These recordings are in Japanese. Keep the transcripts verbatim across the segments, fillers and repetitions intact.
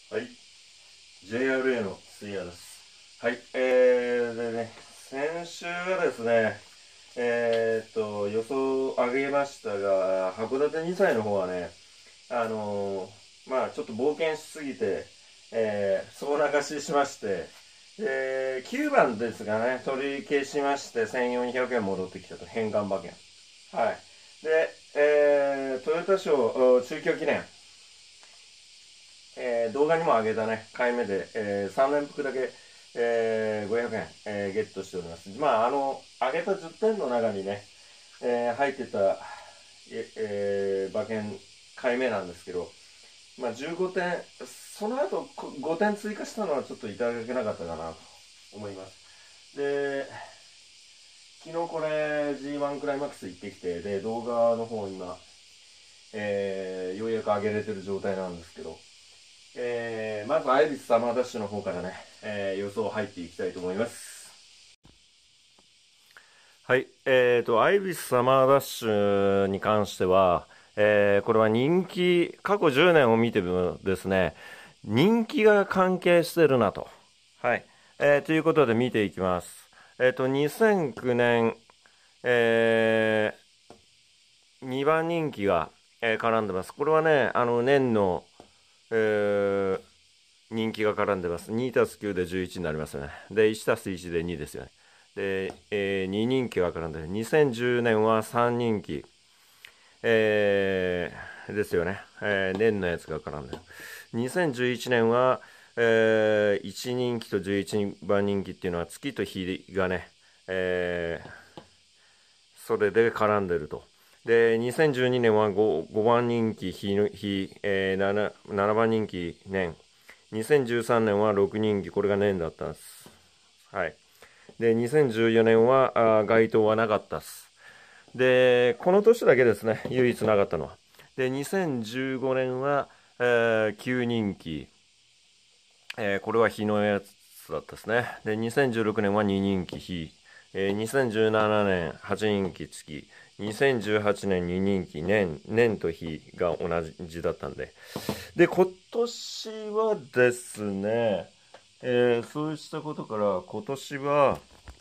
はい、ジェイアールエー の杉谷です。はい、えー、でね、先週はですね、えーっと、予想を上げましたが、函館にさいの方はね、あのー、まあちょっと冒険しすぎて、えー、総流ししまして、で、きゅうばんですがね、取り消しまして、せんよんひゃくえん戻ってきたと、返還馬券。はい。で、えー、トヨタ賞中京記念、えー動画にも上げたね、回目で、えーさん連複だけ、えーごひゃくえん、えーゲットしております。まあ、あの、上げたじゅってんの中にね、えー入ってた、ええー馬券回目なんですけど、まあ、じゅうごてん、その後ごてん追加したのはちょっといただけなかったかなと思います。で、昨日これ ジーワン クライマックス行ってきて、で、動画の方今、えーようやく上げれてる状態なんですけど、えー、まずアイビスサマーダッシュの方からね、えー予想入っていきたいと思います。はい、えーと、アイビスサマーダッシュに関しては、えーこれは人気、過去じゅうねんを見てもですね、人気が関係してるなと。はい、えーということで見ていきます。えーと、にせんきゅうねん、えーにばん人気が、えー絡んでます。これはね、あの年の、えー人気が絡んでます。にたすきゅうでじゅういちになりますよね。で、いちたすいちでにですよね。で、えー、に人気が絡んでる。にせんじゅうねんはさん人気、えー、ですよね。えー、年のやつが絡んでる。にせんじゅういちねんは、えー、いち人気とじゅういちばん人気っていうのは月と日がね、えー、それで絡んでると。で、にせんじゅうにねんは 5, 5番人気日、日、えー、7, ななばん人気年。にせんじゅうさんねんはろく人気、これが年だったんです。はい。で、にせんじゅうよねんはあ該当はなかったです。で、この年だけですね、唯一なかったのは。で、にせんじゅうごねんは、えー、きゅう人気、えーこれは日のやつだったですね。で、にせんじゅうろくねんはに人気日、えー、にせんじゅうななねんはち人気月、にせんじゅうはちねんに人気年、年と日が同じだったんで。で、今年はですね、えーそうしたことから今年は、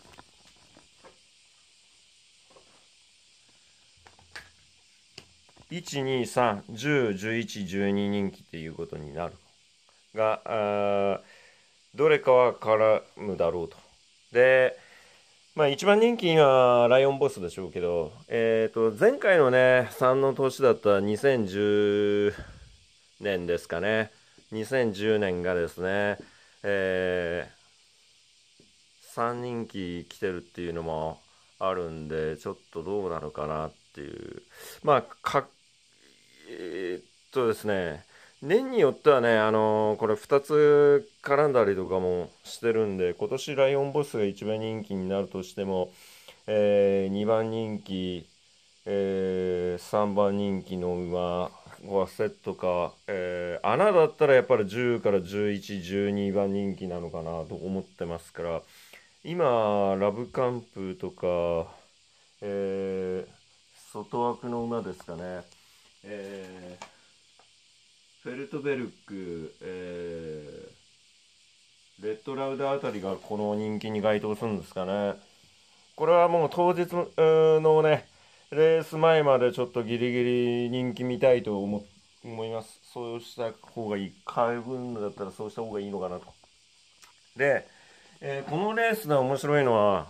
いち、に、さん、じゅう、じゅういち、じゅうに人気っていうことになるが、あどれかは絡むだろうと。で、まあ一番人気にはライオンボスでしょうけど、えっと、前回のね、さんの年だったにせんじゅうねんですかね。にせんじゅうねんがですね、えー、さん人気来てるっていうのもあるんで、ちょっとどうなのかなっていう。まあ、か、えーっとですね、年によってはね、あのーこれふたつ絡んだりとかもしてるんで、今年ライオンボスが一番人気になるとしても、えー、にばん人気、えー、さんばん人気の馬はセットか、えー、穴だったらやっぱりじゅうからじゅういち、じゅうにばん人気なのかなと思ってますから、今、ラブカンプとか、えー、外枠の馬ですかね、えー、フェルトベルク、えー、レッドラウダーあたりがこの人気に該当するんですかね。これはもう当日のね、レース前までちょっとギリギリ人気見たいと思思います。そうした方がいい。買う分だったらそうした方がいいのかなと。で、えーこのレースで面白いのは、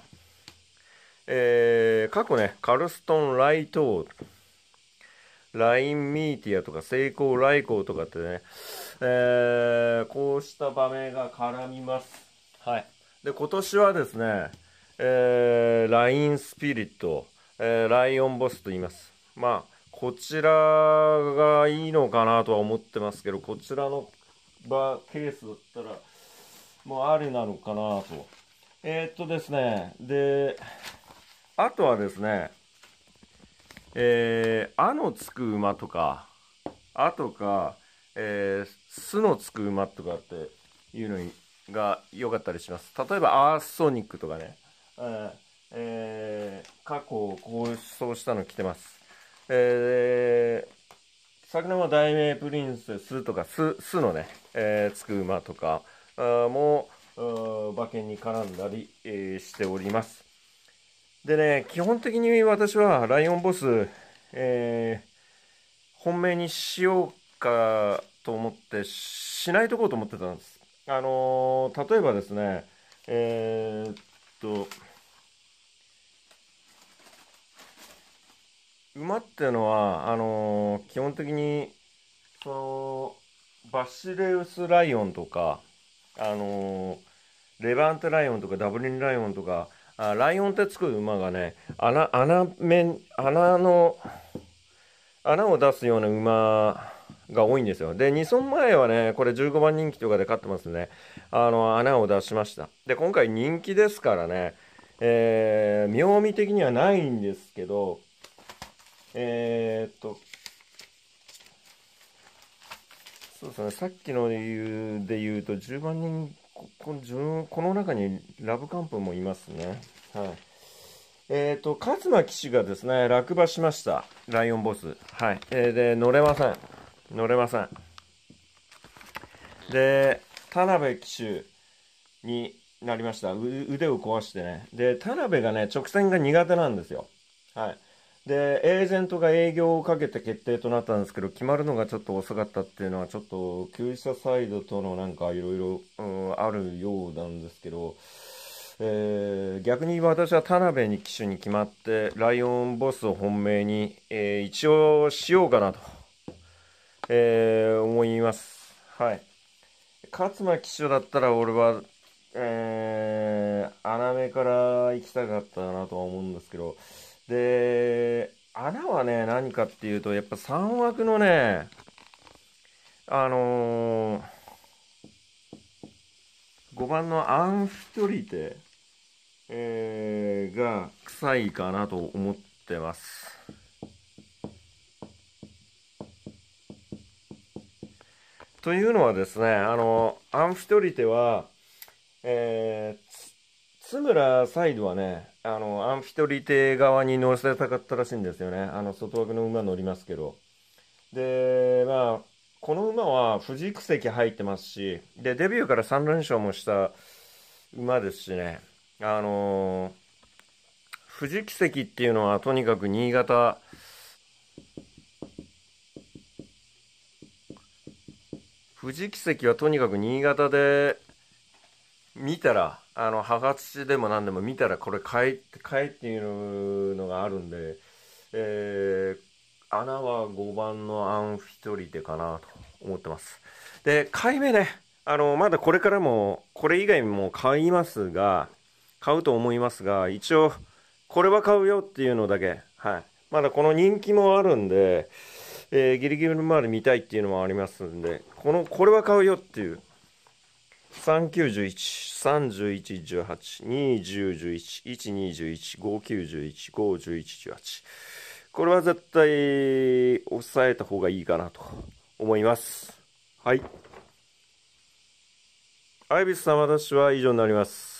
えー過去ね、カルストン・ライトライン・ミーティアとかセイコー・ライコーとかってね、えーこうした場面が絡みます。はい。で、今年はですね、えーライン・スピリット、えーライオン・ボスと言います。まあ、こちらがいいのかなとは思ってますけど、こちらの場ケースだったら、もうありなのかなと。えーっとですね、で、あとはですね、えー、あのつく馬とか、あとか、えー、すのつく馬とかっていうのが良かったりします。例えば、アースソニックとかね、えーえー過去、こう、そうしたの来てます。え昨年は大名プリンセスとかス、スのね、えー、つく馬とかあも馬券に絡んだり、えー、しております。でね、基本的に私はライオンボス、えー、本命にしようかと思ってしないとこうと思ってたんです。あのー、例えばですね、えー、っと、馬っていうのは、あのー、基本的に、その、バシレウスライオンとか、あのー、レバンテライオンとかダブリンライオンとか、あライオンってつく馬がね、穴、穴面、穴の、穴を出すような馬が多いんですよ。で、に走前はね、これじゅうごばん人気とかで勝ってますね。あの、穴を出しました。で、今回人気ですからね、えー、妙味的にはないんですけど、えー、っと、そうですね、さっきの理由で言うと、じゅうばん人、ここのこの中にラブカンプもいますね。はい。えっと、勝間騎手がですね、落馬しました。ライオンボス。はい。えー、で、乗れません。乗れません。で、田辺騎手になりました。腕を壊してね。で、田辺がね、直線が苦手なんですよ。はい。で、エージェントが営業をかけて決定となったんですけど、決まるのがちょっと遅かったっていうのは、ちょっと、厩舎サイドとのなんかいろいろあるようなんですけど、えー、逆に私は田辺に騎手に決まって、ライオンボスを本命に、えー、一応しようかなと、えー、思います。はい。勝間騎手だったら俺は、えー、穴目から行きたかったなとは思うんですけど、で、穴はね、何かっていうと、やっぱさん枠のね、あのー、ごばんのアンフィトリテ、えー、が臭いかなと思ってます。というのはですね、あの、アンフィトリテは、えー、津村サイドはね、あの、アンフィトリテ側に乗せたかったらしいんですよね。あの、外枠の馬乗りますけど。で、まあ、この馬は富士久関入ってますし、で、デビューからさん連勝もした馬ですしね、あのー、富士久関っていうのはとにかく新潟、富士奇跡はとにかく新潟で見たら、あの、母土でも何でも見たらこれ買い、買いっていうのがあるんで、えー、穴はごばんのアンフィトリテかなと思ってます。で、買い目ね、あの、まだこれからも、これ以外も買いますが、買うと思いますが、一応、これは買うよっていうのだけ、はい。まだこの人気もあるんで、えー、ギリギリまで見たいっていうのもありますんで、この、これは買うよっていう、さんきゅういち、さんじゅういち、じゅうはち、に、じゅう、じゅういち、いち、に、じゅういち、ご、きゅう、じゅういち、ご、じゅういち、じゅうはち。これは絶対抑えた方がいいかなと思います。はい。アイビスさん、私は以上になります。